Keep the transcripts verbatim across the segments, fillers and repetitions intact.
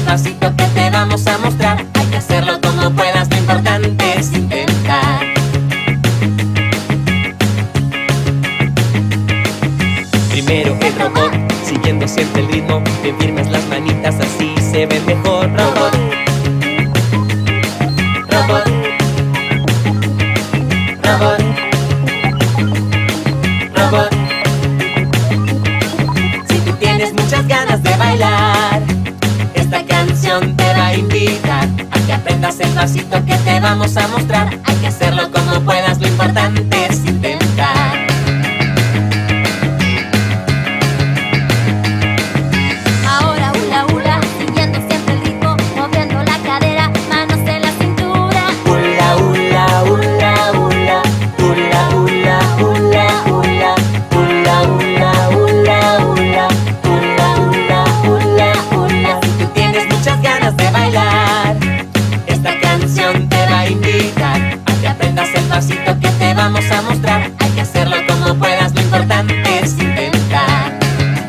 pasito que te vamos a mostrar. Hay que hacerlo como puedas, lo importante es intentar. Primero el robot, siguiendo siempre el ritmo. Bien firmes las manitas, así se ve mejor. Robot, robot, robot, robot. Si tú tienes muchas ganas de bailar, esta canción te va a invitar a que aprendas el pasito que te vamos a mostrar. Hay que hacerlo como puedas, lo importante es intentar. Ahora hula hula, siguiendo siempre el ritmo, moviendo la cadera, manos en la cintura. Hula hula hula hula, hula hula hula hula, hula hula hula hula, hula hula hula hula. Si tú tienes muchas ganas de bailar, esta canción te va a invitar a que aprendas el pasito que te vamos a mostrar. Hay que hacerlo como puedas, lo importante es intentar.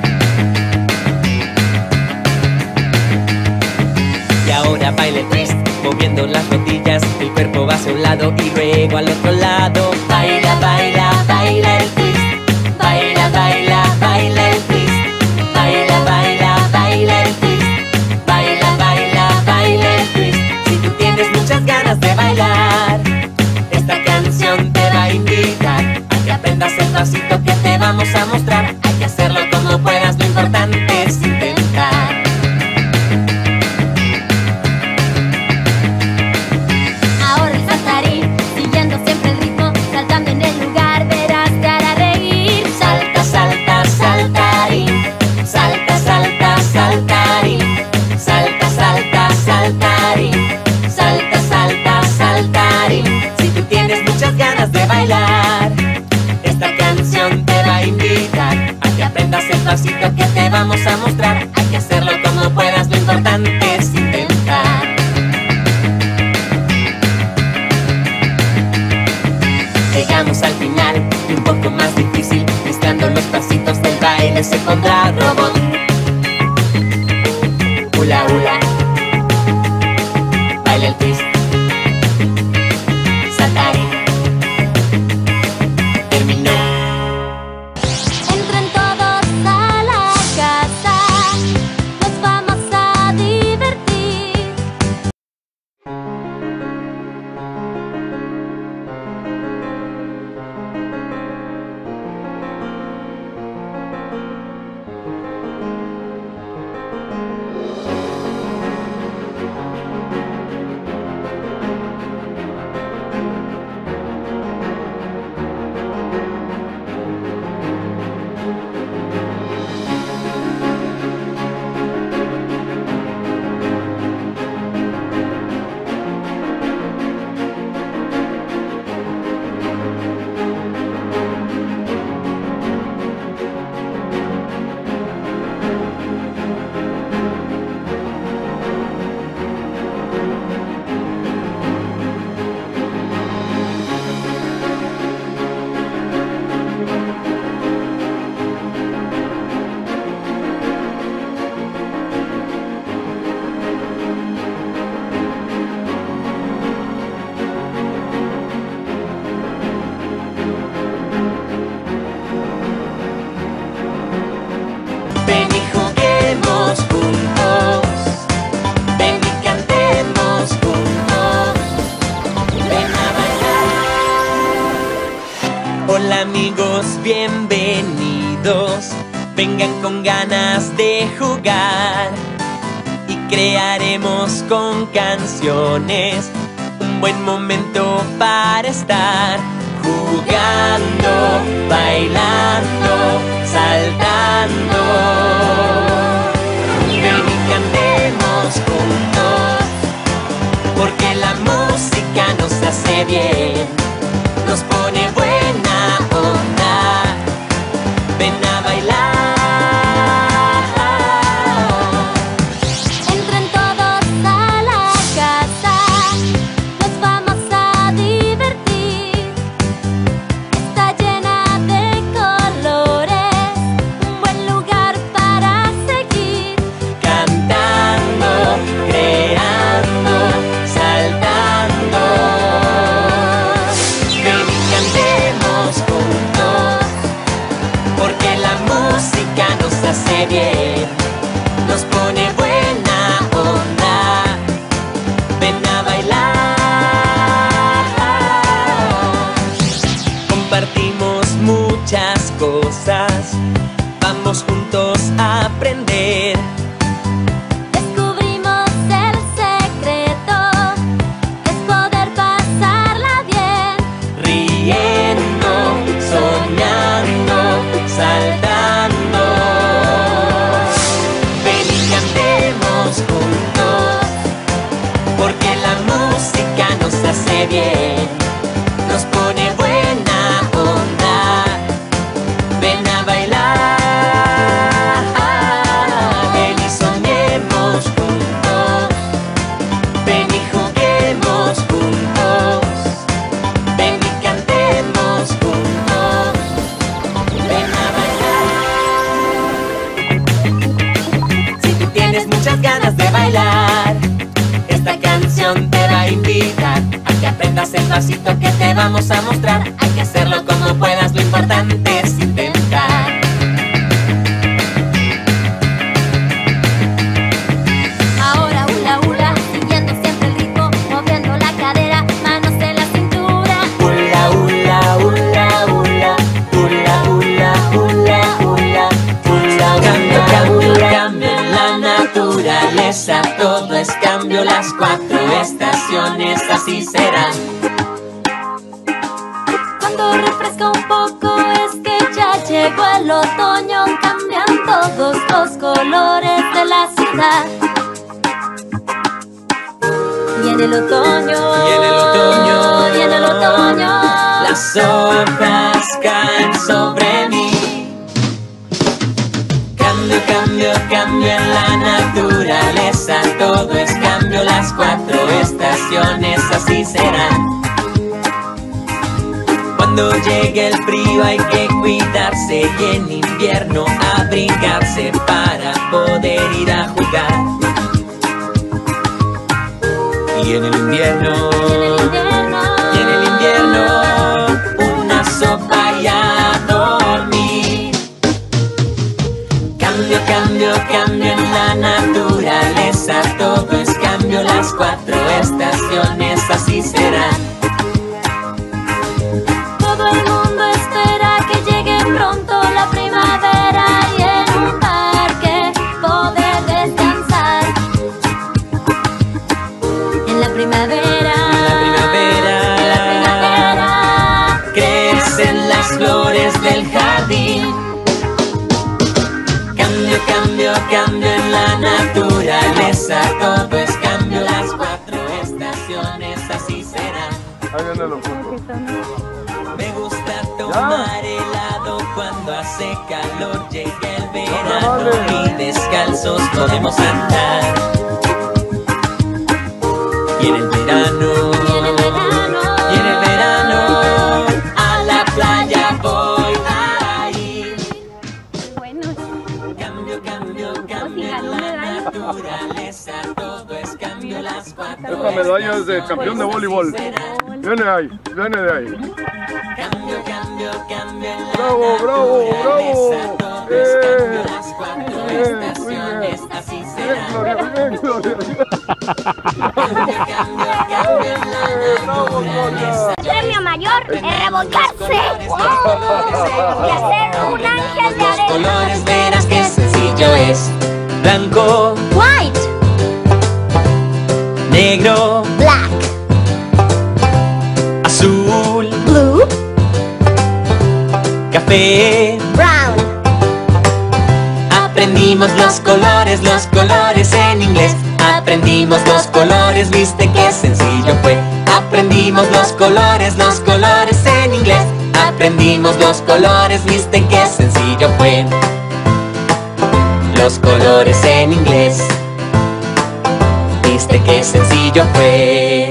Y ahora baila el twist, moviendo las rodillas, el cuerpo va hacia un lado y luego al otro lado. Baila, baila, baila el twist, baila, baila, baila el twist, baila, baila, baila el twist, baila, baila, baila el twist. Si tú tienes muchas ganas de bailar, esta canción te va a invitar a que aprendas el pasito que te vamos a mostrar. Hay que hacerlo como puedas, lo importante es intentar. Ahora el saltarín, siguiendo siempre el ritmo, saltando en el lugar, verás te hará reír. Salta, salta, saltarín, salta, salta, saltarín, salta, salta, saltarín, salta, salta, saltarín. Si tú tienes muchas ganas de bailar, esta canción te va a invitar a que aprendas el pasito que te vamos a mostrar. Hay que hacerlo como puedas, lo importante es intentar. Llegamos al final y un poco más difícil, mezclando los pasitos del baile se pondrá. Robot, hula hula, baila el twist, saltarín, terminó. Entren todos a la casa, nos vamos a divertir. Ven y juguemos juntos, ven y cantemos juntos, ven a bailar. Hola amigos, bienvenidos, vengan con ganas de jugar y crearemos con canciones un buen momento para estar. Jugando, bailando, saltando. Ven y cantemos juntos, porque la música nos hace bien, nos pone buena onda. Ven a bailar. Entren todos a la casa, nos vamos a divertir. Está llena de colores, un buen lugar para seguir. Cantando, bien, nos pone buena onda. Ven a bailar. Compartimos muchas cosas, vamos juntos a aprender. Descubrimos el secreto, es poder pasarla bien. Riendo, soñando, saltando. Ven y cantemos juntos, porque la música nos hace bien, nos pone buena onda. Ven a bailar, ven y soñemos juntos, ven y juguemos juntos, ven y cantemos juntos, ven a bailar. Si tú tienes muchas ganas de bailar, esta canción te va a invitar a que aprendas el pasito que te vamos a mostrar. Hay que hacerlo como puedas, lo importante es intentar. Ahora hula hula, siguiendo siempre el ritmo, moviendo la cadera, manos en la cintura. Hula, hula, hula, hula, hula, hula, hula, hula, hula. Cambio, cambio, cambio en la naturaleza, todo es cambio, las cuatro estaciones así serán. Cuando refresca un poco es que ya llegó el otoño, cambian todos los colores de la ciudad. Y en el otoño, Y en el otoño, y en el otoño, las hojas caen sobre mí. Cambio, cambio, cambio en la naturaleza, todo es cambio, las cuatro estaciones así serán. Cuando llegue el frío hay que cuidarse y en invierno abrigarse para poder ir a jugar. Y en el invierno, y en el invierno, y en el invierno, una sopa y a dormir. Cambio, cambio, cambio en la naturaleza, todo es cambio, las cuatro estaciones así serán. todo el mundo espera que llegue pronto la primavera y en un parque poder descansar. En la primavera, La primavera, en la primavera, crecen las flores del jardín. Cambio, cambio, cambio en la naturaleza, todo es cambio, las cuatro estaciones así serán. Ahí viene los puntos. Me gusta tomar helado cuando hace calor, llega el verano y descalzos podemos andar. Y en el verano, y en el verano, y en el verano, a la playa voy a ir. Bueno, Cambio, cambio, cambio en la naturaleza, todo es cambio, las cuatro Esta medalla es de campeón de voleibol. Viene ahí, viene de ahí. Cambio, cambio, cambio en la Bravo, bravo, bravo. naturaleza, todo es cambio, las cuatro Bien, muy estaciones bien. así Bien, serán. Gloria, bien, Gloria. Cambio, cambio, cambio en la Bravo, Gloria. premio mayor es revolcarse y hacer un ángel de Los arena. colores verás que sencillo es. Blanco, White, negro, black, azul, blue, café. brown. Aprendimos los colores, los colores en inglés. Aprendimos los colores, viste qué sencillo fue. Aprendimos los colores, los colores en inglés. Aprendimos los colores, viste qué sencillo fue. Los colores en inglés, viste qué sencillo fue.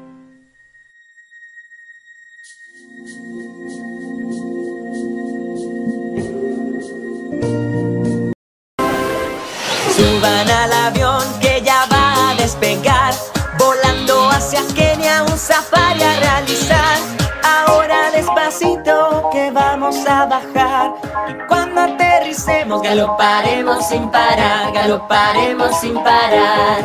Suban al avión que ya va a despegar, volando hacia Kenia un safari a realizar. Ahora despacio. despacito que vamos a bajar. Y cuando aterricemos galoparemos sin parar, galoparemos sin parar.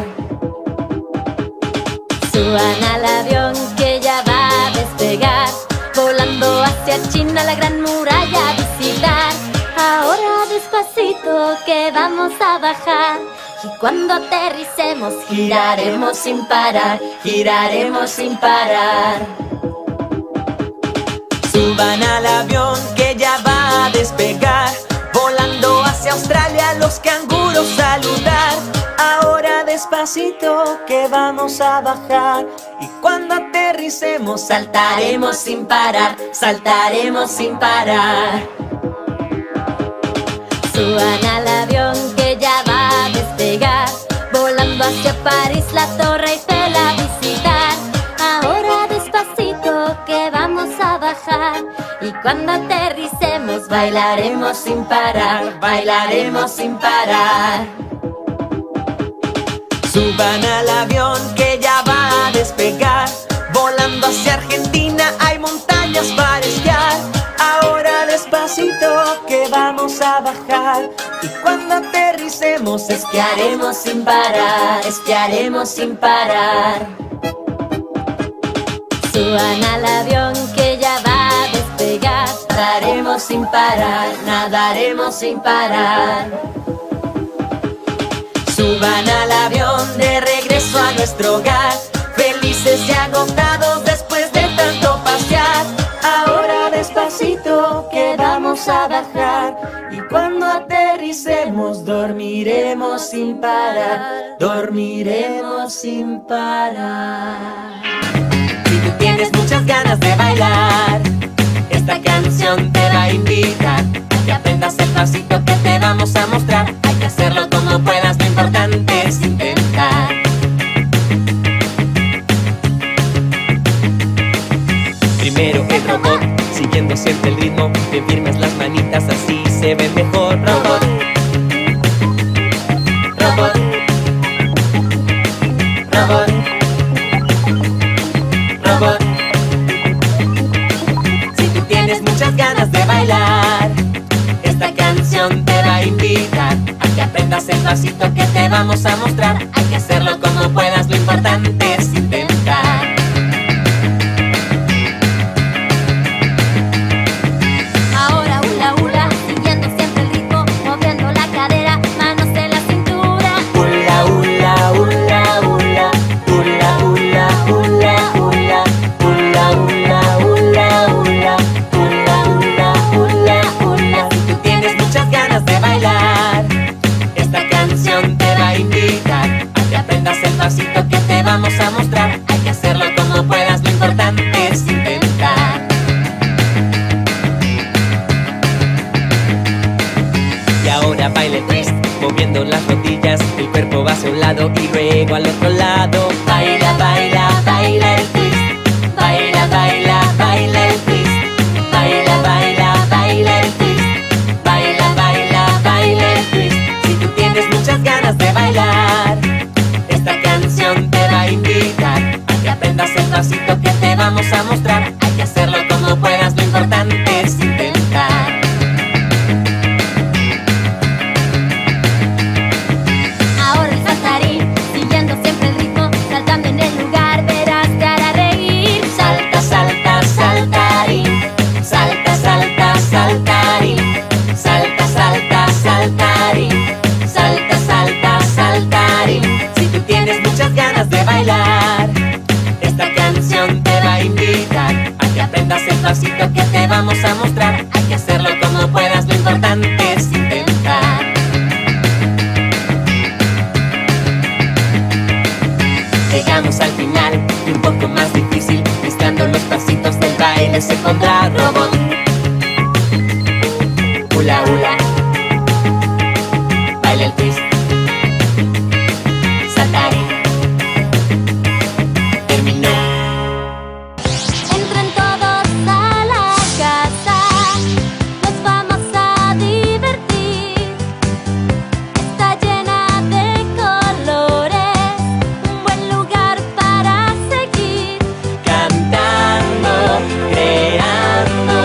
Suban al avión que ya va a despegar, volando hacia China, la gran muralla a visitar. Ahora despacito que vamos a bajar. Y cuando aterricemos giraremos sin parar, giraremos sin parar. Suban al avión que ya va a despegar, volando hacia Australia, los canguros saludar. Ahora despacito que vamos a bajar. Y cuando aterricemos saltaremos sin parar, saltaremos sin parar. Suban al avión que ya va a despegar, volando hacia París, la Torre Eiffel a visitar. Ahora despacito que vamos a bajar. Y cuando aterricemos bailaremos sin parar, bailaremos sin parar. Suban al avión que ya va a despegar, volando hacia Argentina, hay montañas para esquiar. Ahora despacito que vamos a bajar. Y cuando aterricemos esquiaremos sin parar, esquiaremos sin parar. Suban al avión que ya va a despegar, nadaremos sin parar, nadaremos sin parar. Suban al avión de regreso a nuestro hogar, felices y agotados después de tanto pasear. Ahora despacito que vamos a bajar. Y cuando aterricemos dormiremos sin parar, dormiremos sin parar. Si tú tienes muchas ganas de bailar, esta canción te va a invitar a que aprendas el pasito que te vamos a mostrar. Hay que hacerlo como puedas, lo importante es intentar. Primero el robot, siguiendo siempre el ritmo, que firmes las manitas, así se ve mejor. Robot, robot, robot, robot. Si tú tienes muchas ganas de bailar, esta canción te va a invitar a que aprendas el pasito que te vamos a mostrar. Hay que hacerlo como puedas, lo importante es intentar. ahora hula hula, siguiendo siempre el ritmo, moviendo la cadera, manos en la cintura. Hula, hula, hula, hula, hula, hula, hula, hula, hula, hula, hula, hula, hula, hula, hula, hula. Si tú tienes muchas ganas de bailar, esta canción te va a invitar a que aprendas el pasito que te vamos a mostrar. Hay que hacerlo como puedas, lo importante es intentar. Y ahora baila el twist, moviendo las rodillas, el cuerpo va hacia un lado y luego al otro lado. Baila, baila, baila el twist. Baila, baila, baila el twist. Baila, baila, baila el twist. Baila, baila, baila el twist. Si tú tienes muchas ganas de bailar, esta canción te va a invitar a que aprendas el pasito que te vamos a mostrar. Hay que hacerlo como puedas, lo importante es intentar. Ahora el saltarín, siguiendo siempre el ritmo, saltando en el lugar, verás te hará reír. Salta, salta, saltarín. Salta, salta, saltarín. Salta, salta, saltarín. Salta, salta, saltarín. Si tú tienes muchas ganas de bailar, esta canción te va a invitar a que aprendas el pasito que te vamos a mostrar. Hay que hacerlo como puedas, lo importante es intentar. Llegamos al final y un poco más difícil, mezclando los pasitos del baile se pondrá. Robot, hula hula, baila el twist. Saltarín, terminó. Entren todos a la casa, nos vamos a divertir. Está llena de colores, un buen lugar para seguir. Cantando, creando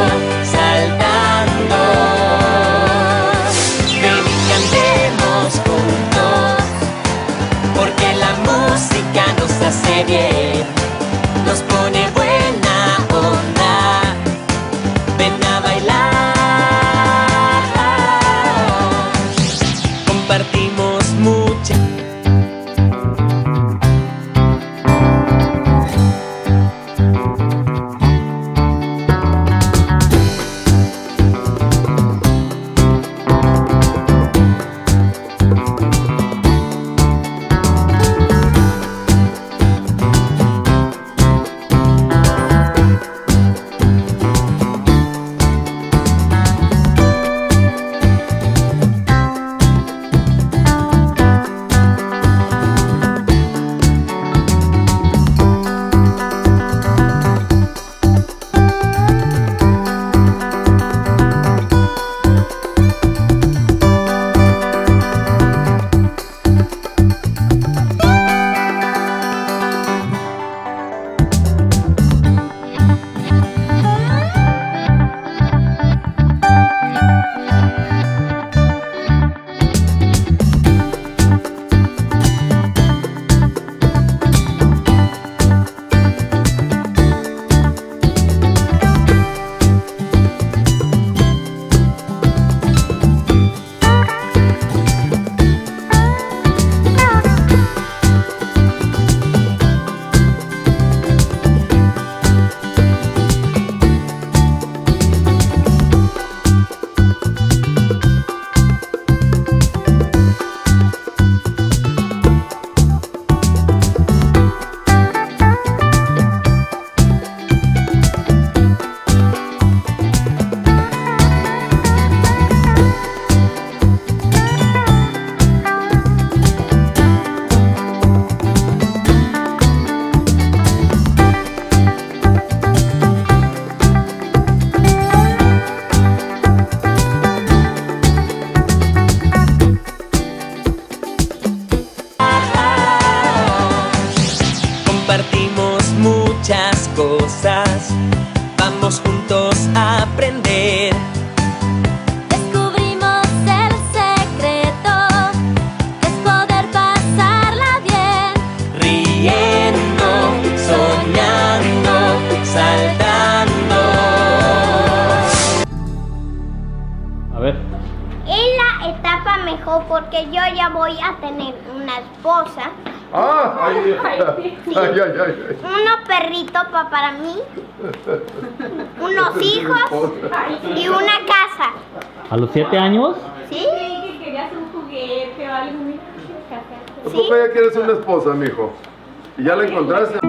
aprender. Descubrimos el secreto, es poder pasarla bien. Riendo, soñando, saltando. A ver. Es la etapa mejor porque yo ya voy a tener una esposa, Ah, ay, ay, ay, ay, ay. unos perritos pa- para mí, unos hijos y una casa. ¿A los siete años? ¿Sí? que querías un juguete o algo. Mira, ¿Tú ya quieres una esposa, mijo? ¿Y ya la encontraste?